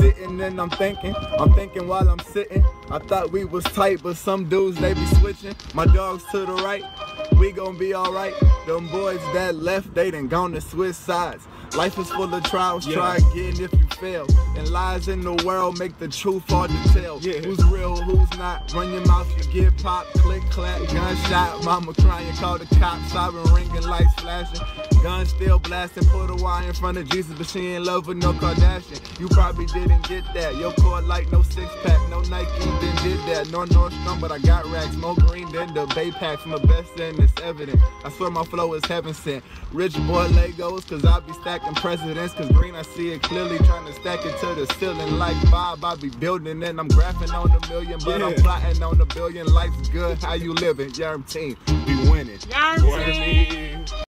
sitting and I'm thinking while I'm sitting. I thought we was tight, but some dudes, they be switching. My dogs to the right, we gon' be alright. Them boys that left, they done gone to switch sides. Life is full of trials, try again if you fail. And lies in the world make the truth hard to tell. Who's real, who's not? Run your mouth, you get popped. Click, clap, gunshot. Mama crying, call the cops. Siren ringing, lights flashing. Gun still blasting. Put a Y in front of Jesus, but she ain't love with no Kardashian. You probably didn't get that. Your core light, no six pack, no Nike, then did that. No Nordstrom, but I got racks. More green than the Bay Packs. My best and it's evident. I swear my flow is heaven sent. Rich boy Legos, cause I be stacking presidents. Cause green, I see it clearly. Trying to stack it to the ceiling like Bob. I be building and I'm graphing on a million, but I'm plotting on a billion. Life's good, how you living? Yarm team, we winning. Yarm team.